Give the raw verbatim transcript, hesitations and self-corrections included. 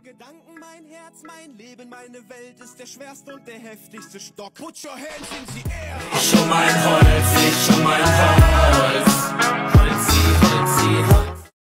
Gedanken, mein Herz, mein Leben, meine Welt ist der schwerste und der heftigste Stock. Put your hands in the air. Ich um mein Holz, ich um mein Holz.